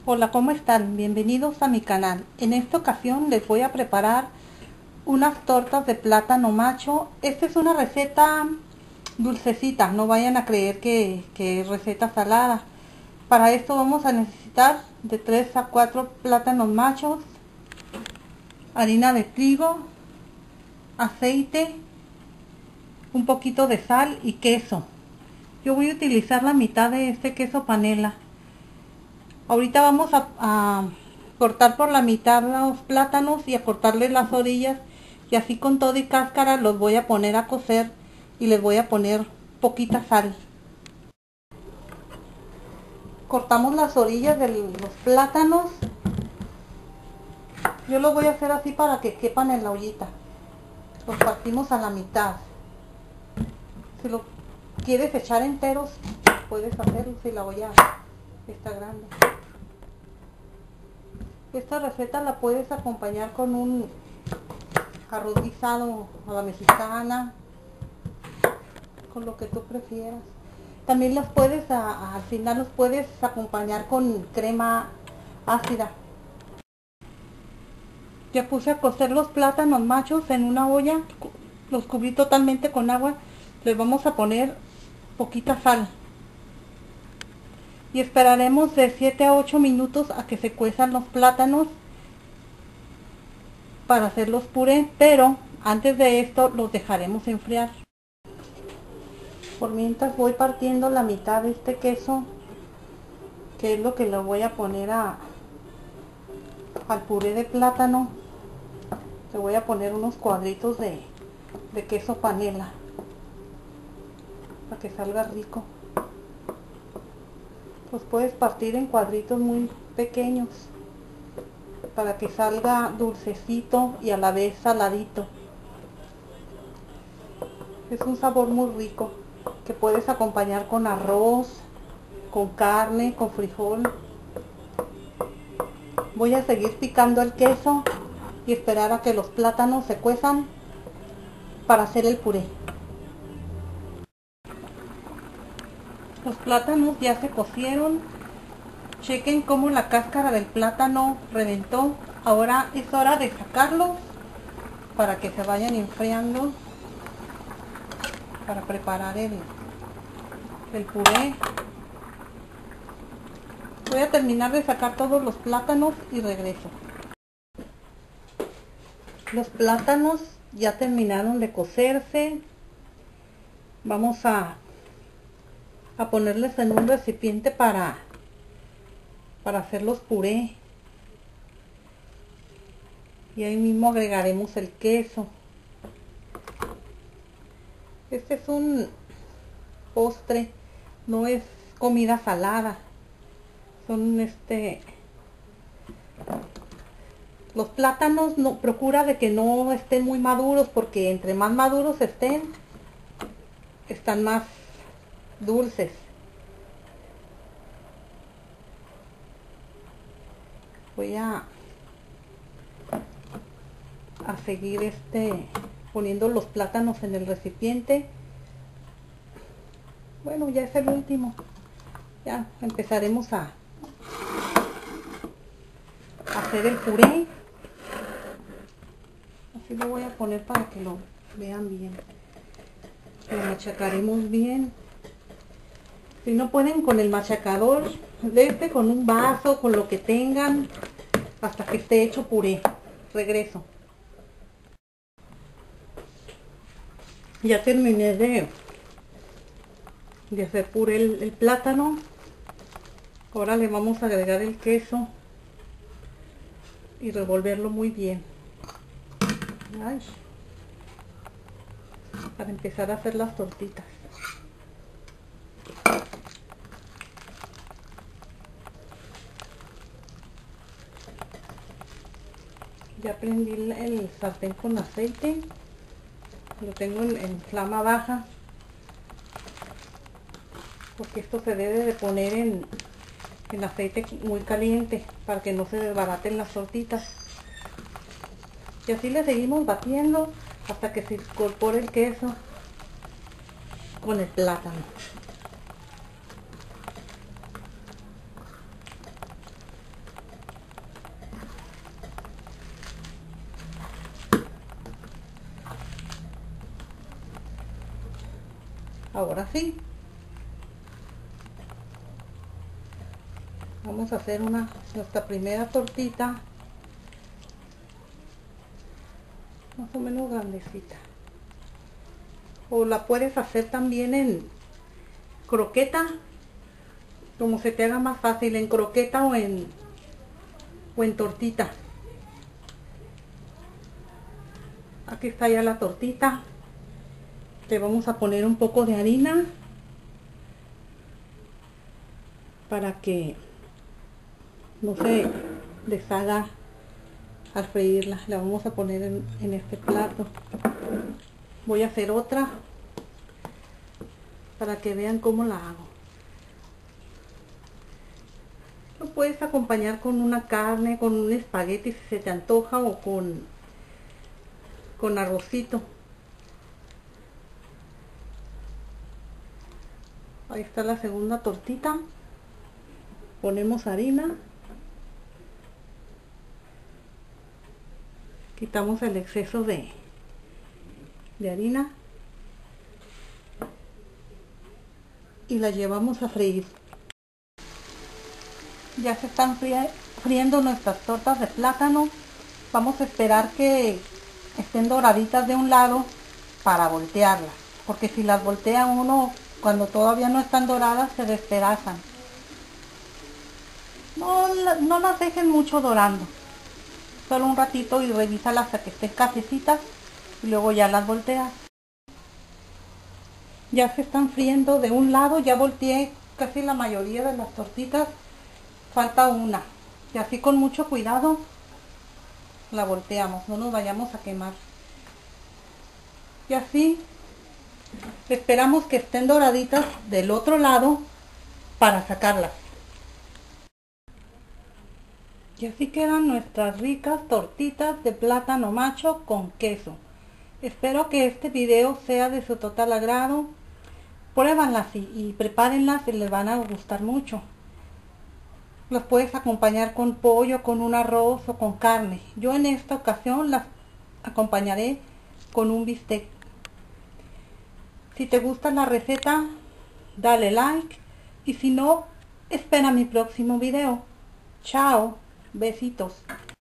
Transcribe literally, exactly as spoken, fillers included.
Hola, ¿cómo están? Bienvenidos a mi canal. En esta ocasión les voy a preparar unas tortas de plátano macho. Esta es una receta dulcecita, no vayan a creer que, que es receta salada. Para esto vamos a necesitar de tres a cuatro plátanos machos, harina de trigo, aceite, un poquito de sal y queso. Yo voy a utilizar la mitad de este queso panela. Ahorita vamos a, a cortar por la mitad los plátanos y a cortarles las orillas, y así con todo y cáscara los voy a poner a cocer y les voy a poner poquita sal. Cortamos las orillas de los plátanos. Yo los voy a hacer así para que quepan en la ollita. Los partimos a la mitad. Si lo quieres echar enteros, puedes hacerlo si la olla está grande. Esta receta la puedes acompañar con un arroz guisado a la mexicana, con lo que tú prefieras. También las puedes, a, a, al final los puedes acompañar con crema ácida. Ya puse a cocer los plátanos machos en una olla, los cubrí totalmente con agua. Les vamos a poner poquita sal y esperaremos de siete a ocho minutos a que se cuezan los plátanos para hacerlos puré, pero antes de esto los dejaremos enfriar. Por mientras voy partiendo la mitad de este queso, que es lo que le voy a poner a, al puré de plátano. Le voy a poner unos cuadritos de, de queso panela para que salga rico. Los puedes partir en cuadritos muy pequeños para que salga dulcecito y a la vez saladito. Es un sabor muy rico que puedes acompañar con arroz, con carne, con frijol. Voy a seguir picando el queso y esperar a que los plátanos se cuezan para hacer el puré. Los plátanos ya se cocieron. Chequen cómo la cáscara del plátano reventó. Ahora es hora de sacarlos para que se vayan enfriando para preparar el, el puré. Voy a terminar de sacar todos los plátanos y regreso. Los plátanos ya terminaron de cocerse. Vamos a, a ponerles en un recipiente para, para hacerlos puré. Y ahí mismo agregaremos el queso. Este es un postre, no es comida salada. Son este... Los plátanos, no, procura de que no estén muy maduros, porque entre más maduros estén, están más dulces. Voy a, a seguir este poniendo los plátanos en el recipiente. Bueno, ya es el último. Ya empezaremos a, a hacer el puré. Así lo voy a poner para que lo vean bien. Lo machacaremos bien. Si no pueden con el machacador, de este, con un vaso, con lo que tengan, hasta que esté hecho puré. Regreso. Ya terminé de, de hacer puré el, el plátano. Ahora le vamos a agregar el queso y revolverlo muy bien. Ay, para empezar a hacer las tortitas. Ya prendí el sartén con aceite. Lo tengo en, en flama baja, porque esto se debe de poner en, en aceite muy caliente para que no se desbaraten las tortitas. Y así le seguimos batiendo hasta que se incorpore el queso con el plátano. Ahora sí, vamos a hacer una nuestra primera tortita más o menos grandecita, o la puedes hacer también en croqueta, como se te haga más fácil, en croqueta o en o en tortita. Aquí está ya la tortita. Le vamos a poner un poco de harina para que no se deshaga al freírla. La vamos a poner en, en este plato. Voy a hacer otra para que vean cómo la hago. Lo puedes acompañar con una carne, con un espagueti si se te antoja, o con con arrocito. Ahí está la segunda tortita. Ponemos harina, quitamos el exceso de, de harina y la llevamos a freír. Ya se están friendo nuestras tortas de plátano. Vamos a esperar que estén doraditas de un lado para voltearlas, porque si las voltea uno cuando todavía no están doradas se despedazan. No, no las dejen mucho dorando, solo un ratito, y revísalas hasta que estén cafecitas y luego ya las volteas. Ya se están friendo de un lado, ya volteé casi la mayoría de las tortitas, falta una, y así con mucho cuidado la volteamos, no nos vayamos a quemar. Y así esperamos que estén doraditas del otro lado para sacarlas. Y así quedan nuestras ricas tortitas de plátano macho con queso. Espero que este video sea de su total agrado. Pruébanlas y, y prepárenlas y les van a gustar mucho. Los puedes acompañar con pollo, con un arroz o con carne. Yo en esta ocasión las acompañaré con un bistec. Si te gusta la receta, dale like, y si no, espera mi próximo video. Chao, besitos.